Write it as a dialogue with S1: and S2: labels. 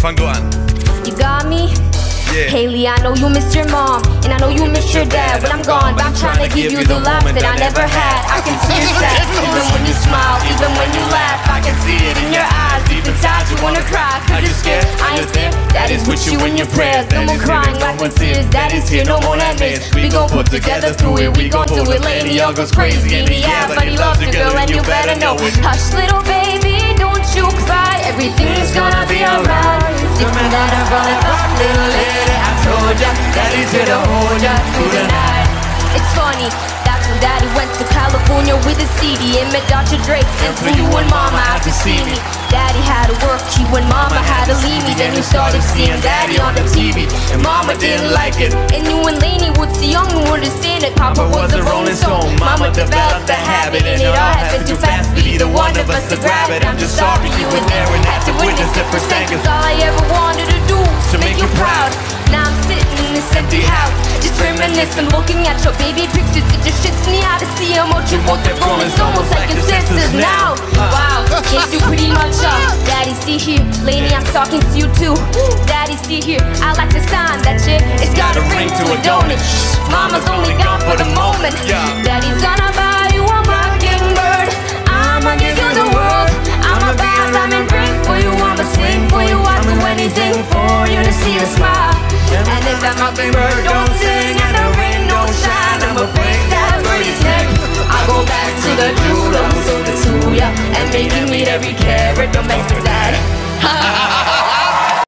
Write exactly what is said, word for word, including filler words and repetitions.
S1: fang du an.
S2: You got me?
S1: Yeah.
S2: Haley, I know you miss your mom, and I know you miss your dad. When I'm gone, but I'm trying to give you the laugh that I never had. I can see your sad, even when you smile, even when you laugh. I can see it in your eyes, deep inside you wanna cry, cause you're scared, I ain't there. Daddy's with you in your prayers, no more crying, wiping tears. Daddy's here, no more nightmares. We gon' put together through it, we gon' do it. Lady, all goes crazy in the air, but he loves your girl and you better know it. Hush little baby, don't you cry, everything's gonna be alright. If you gotta run it up, little lady, I told ya, Daddy's here to hold ya through the night. It's funny, that's when Daddy went to California with a C D and met Doctor Dre, and flew you and Mama out to see me. Daddy had to work, he when Mama had to leave me. Then you started seeing Daddy on the T V, and Mama didn't like it. And you and Lainey would see young and understand it. Papa was a rolling stone, Mama developed the habit, and it all happened too fast for either one of us to grab it. I'm just sorry you were there and had to witness it firsthand, cause all I ever wanted to do was to make you proud. Now I'm sitting in this empty house, just reminiscing, looking at your baby pictures. It just shits me out to see how much you both are growing. It's almost like your sisters now. Wow, can't do pretty much up. Daddy, see here, Lainey, I'm talking to you too. Daddy, see here, I like the sign that shit. It's got a ring to it, don't it? Mama's only gone for the moment. Daddy's gonna buy you a Mockingbird. I'ma give you the world. I'ma buy a diamond ring for you. I'ma swing for you. I'll do anything for you to see you smile. And if that Mockingbird don't sing and the ring don't shine, I'ma break that birdie's neck. I'll go back to the jeweler who sold it to ya, and make you meet every carat. Don't mess with that.